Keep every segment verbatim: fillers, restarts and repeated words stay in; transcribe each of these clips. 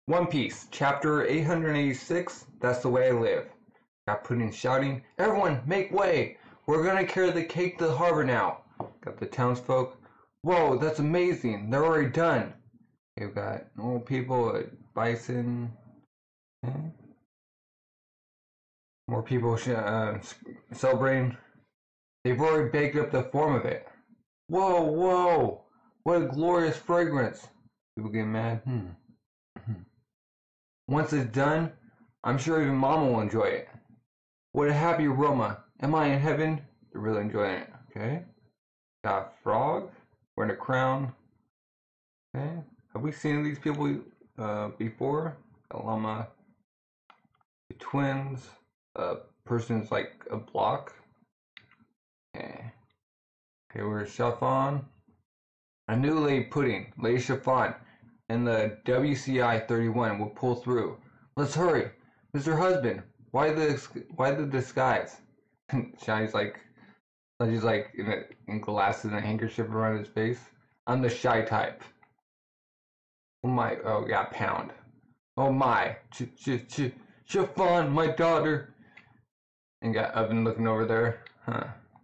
One Piece, chapter eight hundred eighty-six, That's the Way I Live. Got Pudding shouting, "Everyone, make way! We're gonna carry the cake to the harbor now." Got the townsfolk, "Whoa, that's amazing! They're already done!" You've got old people at Bison. Okay. More people uh, celebrating. They've already baked up the form of it. Whoa, whoa! What a glorious fragrance! People get mad. Hmm. Once it's done, I'm sure even Mama will enjoy it. What a happy aroma. Am I in heaven? They're really enjoying it. Okay. Got a frog wearing a crown. Okay. Have we seen these people uh, before? A llama. The twins. A person's like a block. Okay. Okay, we're Chiffon. A new Lady Pudding, Lady Chiffon, and the W C I thirty-one will pull through. Let's hurry, Mister Husband. Why the why the disguise? Shiny's like, Shiny's like in, a, in glasses and a handkerchief around his face. I'm the shy type. Oh my! Oh yeah, pound. Oh my! Ch ch ch Chiffon, my daughter. And got Oven looking over there. Huh?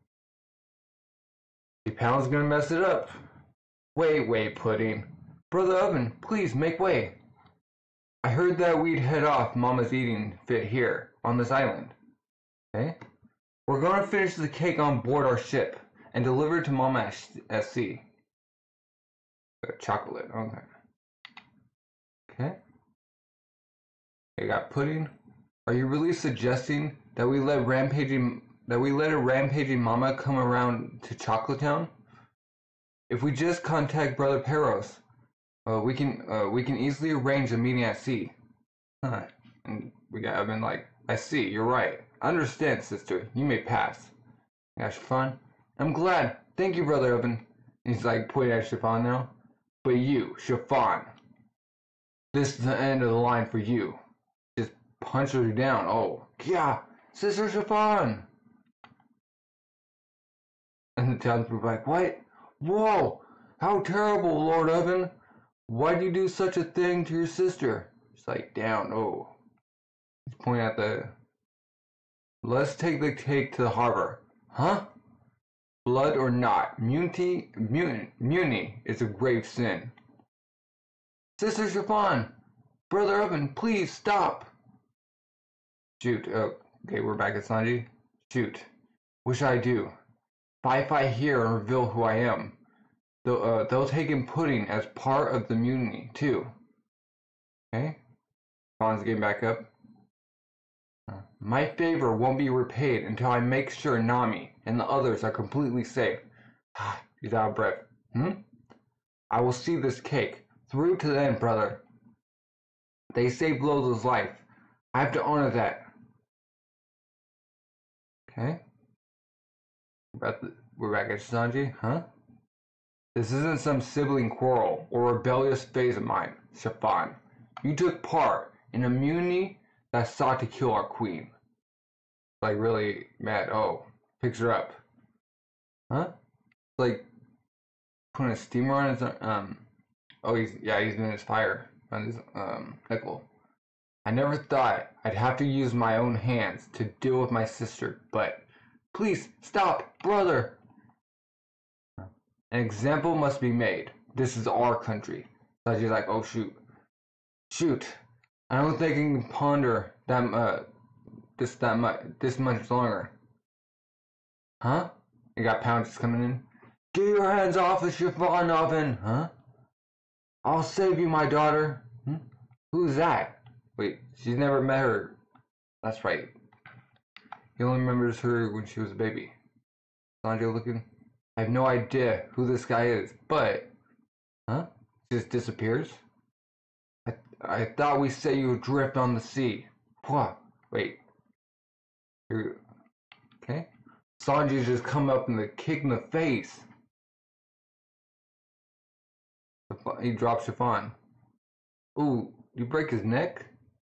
Pound's gonna mess it up. Wait, wait, Pudding. Brother Oven, please make way. I heard that we'd head off Mama's eating fit here, on this island. Okay? We're gonna finish the cake on board our ship, and deliver it to Mama at, at sea. Uh, chocolate, okay. Okay. You got Pudding. Are you really suggesting that we let rampaging that we let a rampaging Mama come around to Chocolate Town? If we just contact Brother Peros, uh, we can uh, we can easily arrange a meeting at sea. Huh. And we got I've been like, I see, you're right. I understand, sister. You may pass. Got Chiffon? I'm glad. Thank you, Brother Oven. He's like pointing at Chiffon now. But you, Chiffon, this is the end of the line for you. Just punch her down. Oh, yeah, Sister Chiffon. And the townspeople are like, what? Whoa! How terrible, Lord Oven! Why'd you do such a thing to your sister? She's like, down, oh. He's pointing at the... Let's take the cake to the harbor. Huh? Blood or not, mutiny, mutiny, mutiny is a grave sin. Sister Chiffon! Brother Oven, please stop! Shoot, oh, okay, we're back at Sanji. Shoot. Wish I do. If I fight here and reveal who I am, they'll, uh, they'll take in Pudding as part of the mutiny, too. Okay? Fawn's getting back up. Uh, my favor won't be repaid until I make sure Nami and the others are completely safe. He's out of breath. Hmm? I will see this cake through to the end, brother. They saved Loza's life. I have to honor that. Okay? We're back at Sanji, huh? This isn't some sibling quarrel or rebellious phase of mine, Chiffon. You took part in a mutiny that sought to kill our queen. Like, really mad. Oh, picks her up. Huh? Like, putting a steamer on his, um, oh, he's, yeah, he's in his fire on his, um, nickel. I never thought I'd have to use my own hands to deal with my sister, but please, stop, brother! An example must be made. This is our country. So she's like, oh shoot. Shoot. I don't think I can ponder that uh this that much this much longer. Huh? You got Pounds coming in. Get your hands off the Chiffon Oven, huh? I'll save you, my daughter. Hmm? Who's that? Wait, she's never met her. That's right. He only remembers her when she was a baby. Sanji looking. I have no idea who this guy is, but... Huh? Just disappears? I, I thought we set you adrift on the sea. What? Wait. Here, okay. Sanji just come up and the kick in the face. He drops Chiffon. Ooh, you break his neck?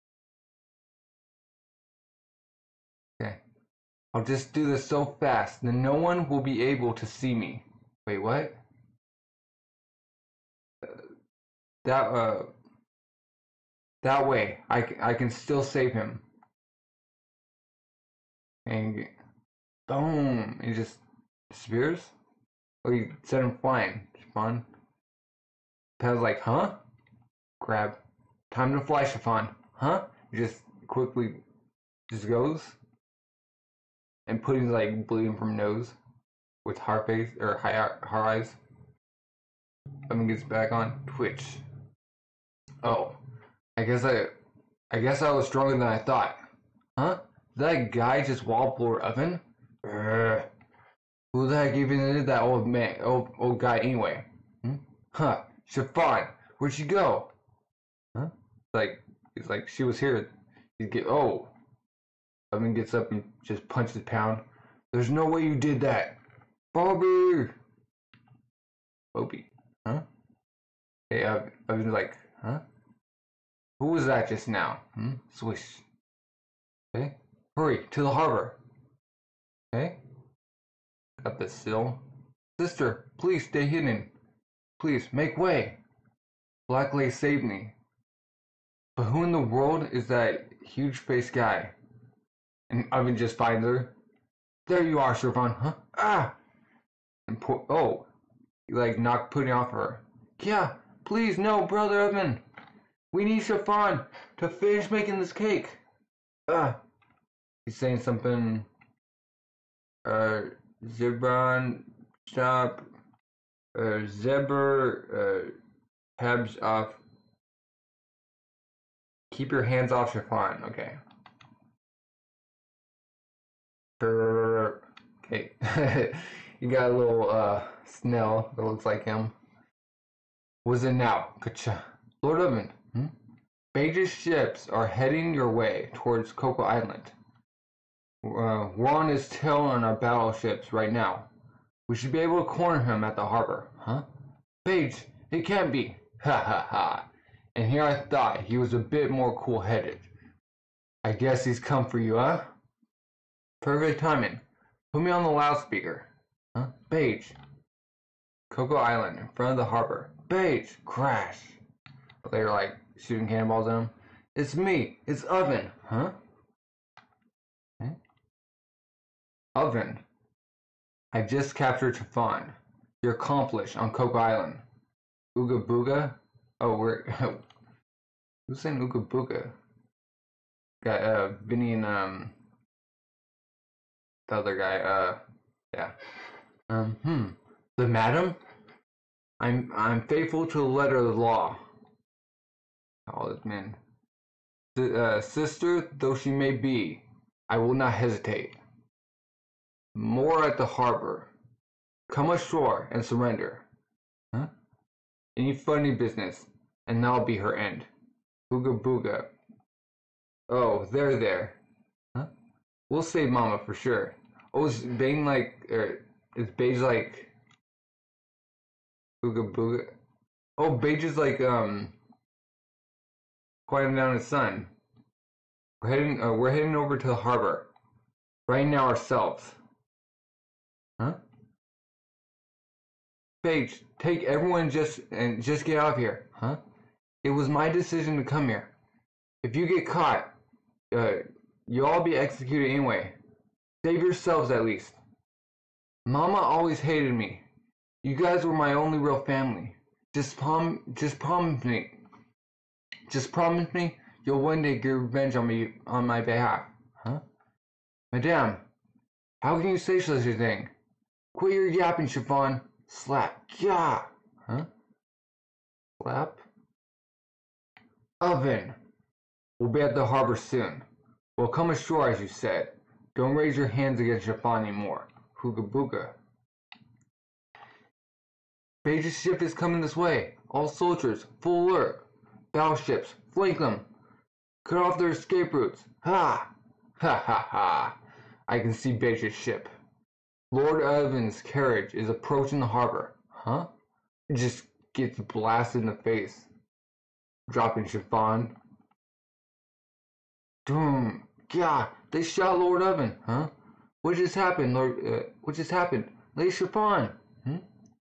Okay. I'll just do this so fast that no one will be able to see me. Wait, what? Uh, that, uh... That way, I, c- I can still save him. And boom, he just disappears. Oh, he set him flying. Chiffon. Pez like, huh? Grab. Time to fly, Chiffon. Huh? He just quickly just goes. And Pudding's like bleeding from nose with hard face or high hard eyes. Evan gets back on Twitch. Oh, I guess I, I guess I was stronger than I thought. Huh? Did that guy just wallop Lord Oven? Urgh. Who the heck even did that old man, old old guy anyway? Hmm? Huh? Chiffon, where'd she go? Huh? Like, it's like she was here. You get oh. Oven gets up and just punches Pound. There's no way you did that, Bobby. Bobby, huh? Hey, uh, Oven's like, huh? Who was that just now? Hmm? Swish. Okay. Hurry to the harbor. Okay. Got the sill. Sister, please stay hidden. Please make way. Blackley saved me. But who in the world is that huge faced guy? And Oven just finds her. There you are, Chiffon, huh? Ah! And po- oh, you like knocked Pudding off her. Yeah, please, no, brother Oven. We need Chiffon to finish making this cake. Ah! He's saying something. Uh, Zebron, stop. Uh, Zebra, uh, tabs off. Keep your hands off Chiffon. Okay. Okay. You got a little uh snail that looks like him. What's it now? Kacha. Lord Oven. Hmm? Bage's ships are heading your way towards Coco Island. Uh, we're on his tail on our battleships right now. We should be able to corner him at the harbor, huh? Bage, it can't be. Ha ha ha. And here I thought he was a bit more cool-headed. I guess he's come for you, huh? Perfect timing. Put me on the loudspeaker. Huh? Bage. Coco Island, in front of the harbor. Bage! Crash. They're like shooting cannonballs at him. It's me. It's Oven. Huh? Okay. Oven. I just captured Chiffon. You're accomplished on Coco Island. Ooga Booga? Oh, we're... Who's saying Ooga Booga? Got, uh, Vinny and, um... the other guy, uh... Yeah. Um, hmm. The madam? I'm, I'm faithful to the letter of the law. All this men. Uh, sister though she may be, I will not hesitate. More at the harbor. Come ashore and surrender. Huh? Any funny business, and that'll be her end. Booga booga. Oh, there, there. Huh? We'll save Mama for sure. Oh, is Bane like, er, is Beige like, Booga booga? Oh, Beige is like, um, quieting down his son. We're heading, uh, we're heading over to the harbor. Right now ourselves. Huh? Beige, take everyone just and just get out of here, huh? It was my decision to come here. If you get caught, uh, you'll all be executed anyway. Save yourselves at least. Mama always hated me. You guys were my only real family. Just prom, just promise me. Just promise me you'll one day get revenge on me on my behalf, huh? Madame, how can you say such a thing? Quit your yapping, Chiffon. Slap. Yeah. Huh? Slap. Oven. We'll be at the harbor soon. We'll come ashore as you said. Don't raise your hands against Chiffon anymore. Hooga booga. Beige's ship is coming this way. All soldiers, full alert. Battleships, flank them. Cut off their escape routes. Ha! Ha ha ha. I can see Beige's ship. Lord Oven's carriage is approaching the harbor. Huh? It just gets blasted in the face. Dropping Chiffon. Doom. God, they shot Lord Oven. Huh? What just happened, Lord? Uh, what just happened? Lady Chiffon. Hmm?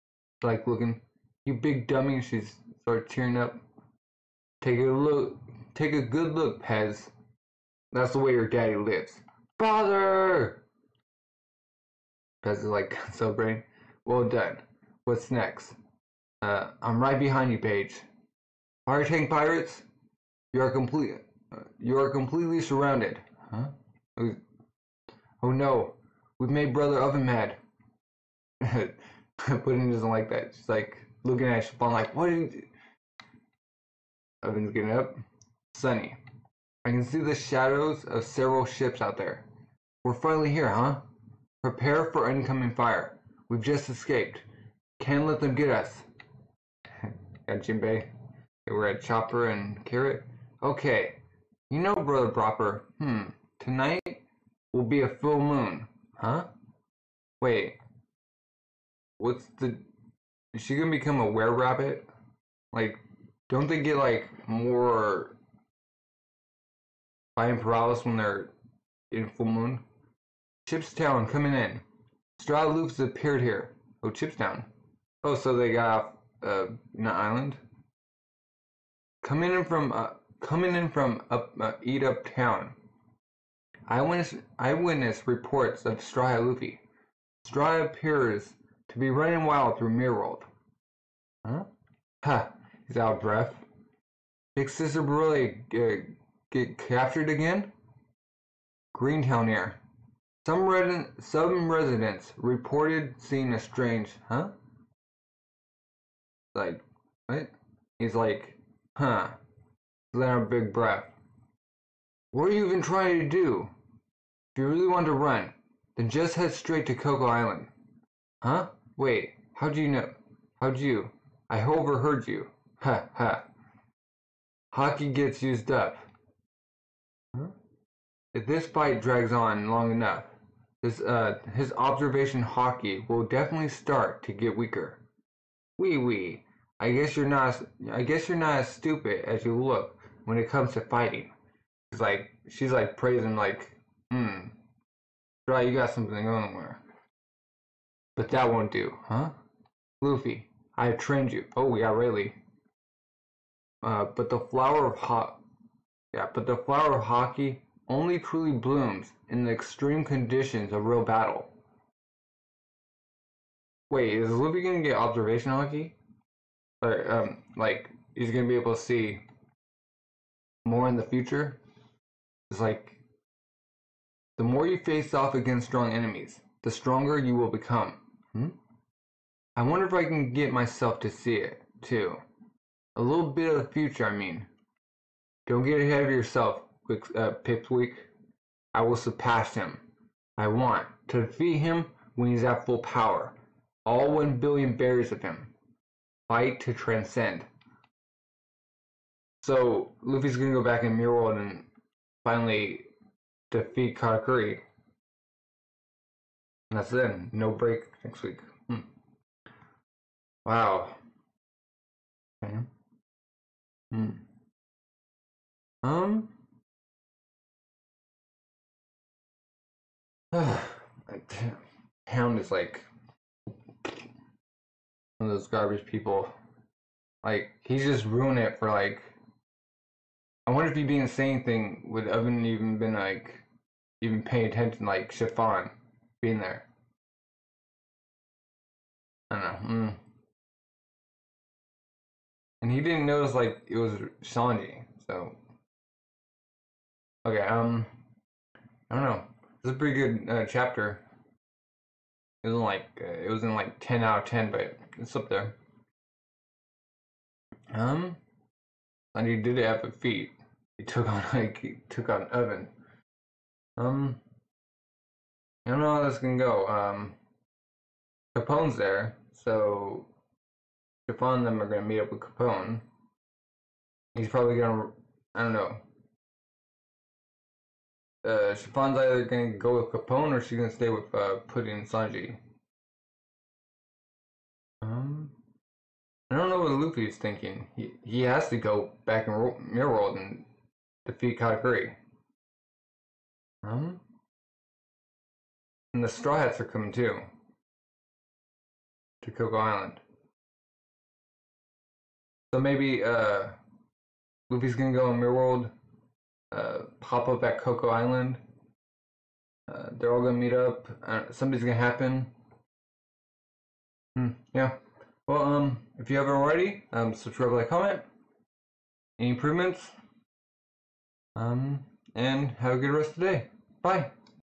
Like looking. You big dummy. She's started tearing up. Take a look. take a good look, Pez. That's the way your daddy lives. Father! Pez is like celebrating. Well done. What's next? Uh, I'm right behind you, Paige. Fire tank pirates? You are complete. Uh, you are completely surrounded. Huh? Oh, oh no, we've made Brother Oven mad. Pudding doesn't like that. She's like looking at Chiffon like, what did you do? Oven's getting up. Sunny, I can see the shadows of several ships out there. We're finally here, huh? Prepare for incoming fire. We've just escaped. Can't let them get us. Got Jinbei. We're at Chopper and Carrot. Okay. You know, Brother Proper. Hmm. Tonight will be a full moon. Huh? Wait. What's the... Is she gonna become a were-rabbit? Like, don't they get, like, more... Flying paralysis when they're in full moon? Chipstown coming in. Straw Loops appeared here. Oh, Chipstown. Oh, so they got off, uh, not island? Coming in from, uh, coming in from up, uh, Eat Up Town. Eyewitness, eyewitness reports of Straw Luffy. Straw appears to be running wild through Mirrorworld. Huh? Ha! He's out of breath. Big Sister Broly uh, get captured again? Greentown here. Some, res some residents reported seeing a strange, huh? Like, what? He's like, huh. Let out a big breath. What are you even trying to do? If you really want to run, then just head straight to Coco Island. Huh? Wait, how'd you know? How'd you? I overheard you. Ha ha. Hockey gets used up. Huh? If this fight drags on long enough, his, uh, his observation hockey will definitely start to get weaker. Wee wee. I guess you're not. I guess you're not as stupid as you look when it comes to fighting. She's like, she's like praising, like, hmm, right, you got something going there. But that won't do, huh? Luffy, I have trained you. Oh, we got Rayleigh. Uh, but the flower of ho- yeah, but the flower of hockey only truly blooms in the extreme conditions of real battle. Wait, is Luffy gonna get observation hockey? Or, um, like, he's gonna be able to see more in the future? It's like, the more you face off against strong enemies, the stronger you will become. Hmm? I wonder if I can get myself to see it, too. A little bit of the future, I mean. Don't get ahead of yourself, uh, Pipsqueak. I will surpass him. I want to defeat him when he's at full power. All one billion berries of him. Fight to transcend. So, Luffy's gonna go back in Mirrorworld and finally defeat Katakuri. And that's it. No break next week. Hmm. Wow. Okay. Hmm. Um. Hound is like one of those garbage people. Like, he's just ruined it for, like, I wonder if he didn't say anything, would Oven even been, like, even paying attention, like, Chiffon being there. I don't know. Mm. And he didn't notice, like, it was Sanji, so. Okay, um, I don't know. It's a pretty good uh, chapter. It wasn't like, uh, it wasn't like ten out of ten, but it's up there. Um, Sanji did it at the feet. He took on, like, he took on Oven. Um, I don't know how this can go. Um, Capone's there, so Chiffon and them are gonna meet up with Capone. He's probably gonna, I don't know. Uh, Chiffon's either gonna go with Capone or she's gonna stay with uh, Pudding and Sanji. Um, I don't know what Luffy's thinking. He he has to go back in Mirrorworld and defeat Katakuri. Um, and the Straw Hats are coming too to Coco Island. So maybe uh, Luffy's gonna go on Mirror World, uh, pop up at Coco Island. Uh, they're all gonna meet up. Uh, something's gonna happen. Hmm, yeah. Well, um, if you haven't already, um, subscribe, like, comment. Any improvements? Um, and have a good rest of the day. Bye.